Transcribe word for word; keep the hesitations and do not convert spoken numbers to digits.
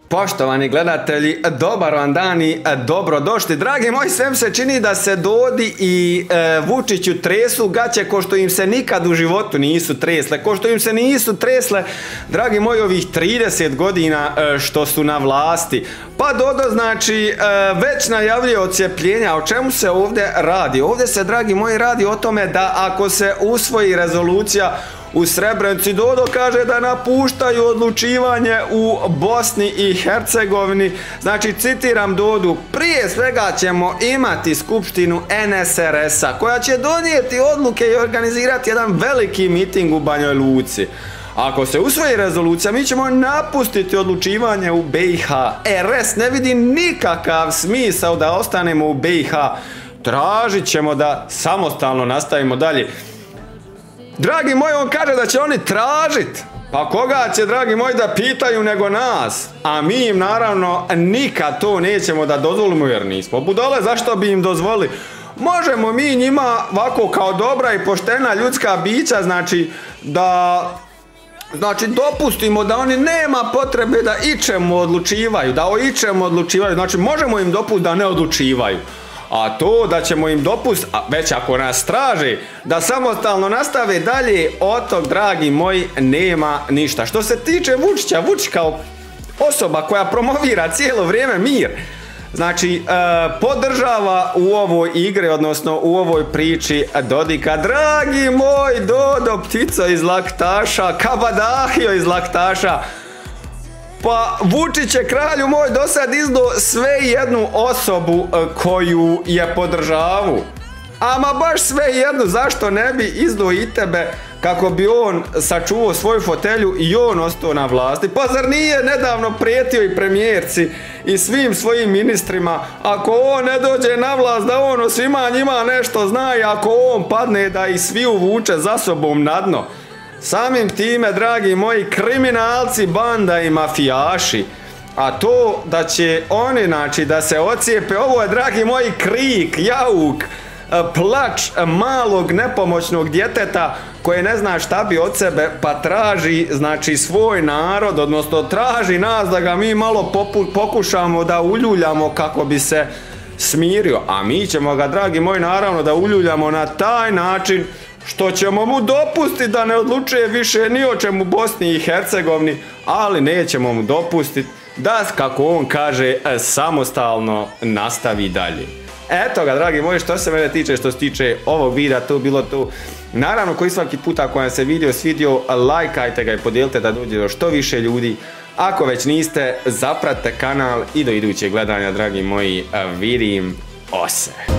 Poštovani gledatelji, dobar vam dan i dobrodošli. Dragi moji, sve se čini da se Dodi i e, Vučiću tresu gaće ko što im se nikad u životu nisu tresle, ko što im se nisu tresle, dragi moji, ovih trideset godina e, što su na vlasti. Pa Dodo, znači, e, već najavljuje odcjepljenja. O čemu se ovdje radi? Ovdje se, dragi moji, radi o tome da ako se usvoji rezolucija u Srebrenici, Dodo kaže da napuštaju odlučivanje u Bosni i Hercegovini. Znači, citiram Dodu, prije svega ćemo imati skupštinu N S R S-a koja će donijeti odluke i organizirati jedan veliki miting u Banjoj Luci. Ako se usvoji rezolucija, mi ćemo napustiti odlučivanje u B i H. R S ne vidi nikakav smisao da ostanemo u B i H. Tražit ćemo da samostalno nastavimo dalje. Dragi moji, on kaže da će oni tražit. Pa koga će, dragi moji, da pitaju nego nas? A mi im naravno nikad to nećemo da dozvolimo jer nismo budale. Zašto bi im dozvolili? Možemo mi njima ovako kao dobra i poštena ljudska bića, znači da znači dopustimo da oni nema potrebe da ičemu odlučivaju, da o ičemu odlučivaju, znači možemo im dopustiti da ne odlučivaju. A to da ćemo im dopustiti, već ako nas traže, da samostalno nastave dalje, od tog, dragi moji, nema ništa. Što se tiče Vučića, Vučić kao osoba koja promovira cijelo vrijeme mir, znači e, podržava u ovoj igri, odnosno u ovoj priči Dodika. Dragi moj Dodo, ptico iz laktaša, kabadahio iz laktaša. Pa Vučić je, kralju moj, do sad izdao sve jednu osobu koju je podržavu. Ama baš sve jednu, zašto ne bi izdao i tebe kako bi on sačuvao svoju fotelju i on ostao na vlasti? Pa zar nije nedavno prijetio i premijerci i svim svojim ministrima, ako on ne dođe na vlast, da on o svima njima nešto zna i ako on padne da ih svi uvuče za sobom na dno? Samim time, dragi moji, kriminalci, banda i mafijaši. A to da će oni, znači, da se ocijepe, ovo je, dragi moji, krik, jauk, plač malog nepomoćnog djeteta koje ne zna šta bi od sebe, pa traži, znači, svoj narod, odnosno traži nas da ga mi malo pokušamo da uljuljamo kako bi se smirio. A mi ćemo ga, dragi moji, naravno da uljuljamo na taj način što ćemo mu dopustiti da ne odlučuje više ni o čemu u Bosni i Hercegovini, ali nećemo mu dopustiti da, kako on kaže, samostalno nastavi dalje. Eto ga, dragi moji, što se mene tiče, što se tiče ovog videa, to bilo to. Naravno, koji svaki puta ako vam se video svidio, lajkajte ga i podijelite da dođe do što više ljudi. Ako već niste, zapratite kanal i do idućeg gledanja, dragi moji, vidim ose.